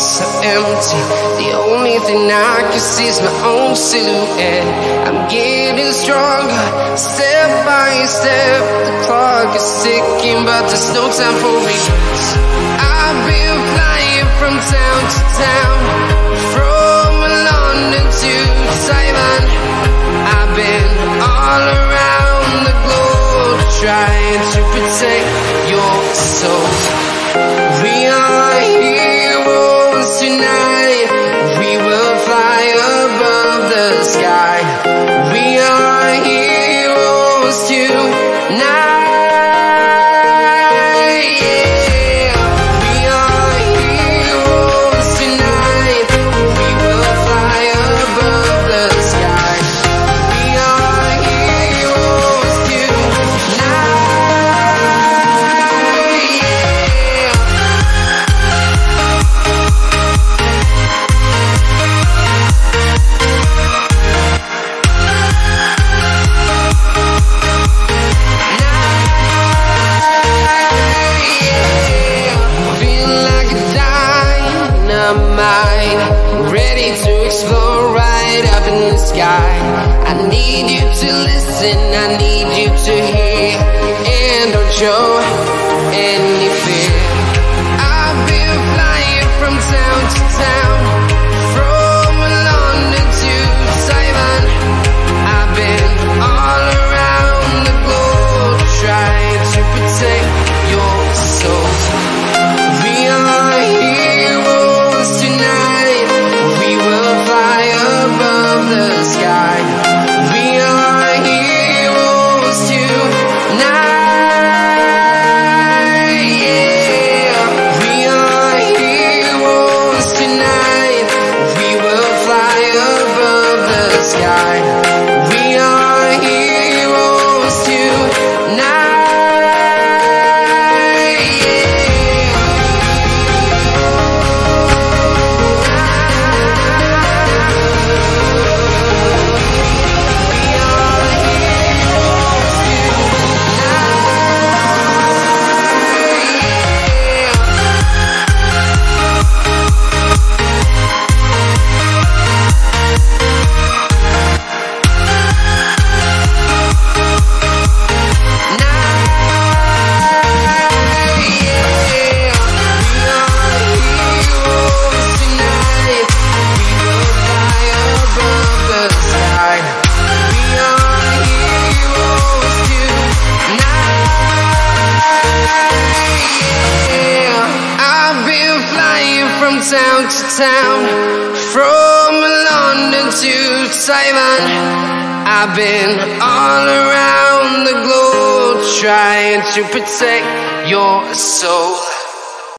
so empty. The only thing I can see is my own silhouette. I'm getting stronger, step by step. The clock is ticking, but there's no time for regrets. I've been flying from town to town, from London to Taiwan. I've been all around the globe, trying to protect your soul. We are heroes tonight. We will fly above the sky. We are heroes tonight. Ready to explore right up in the sky. I need you to listen, I need you to hear, and don't show any fear. I've been flying from town to town, from London to Taiwan. I've been all around the globe, trying to protect your soul. We are heroes tonight. We will fly above the sky. We are heroes tonight. Yeah. We are heroes tonight. We will fly above the sky. We are heroes tonight. Town to town, from London to Taiwan. I've been all around the globe, trying to protect your soul.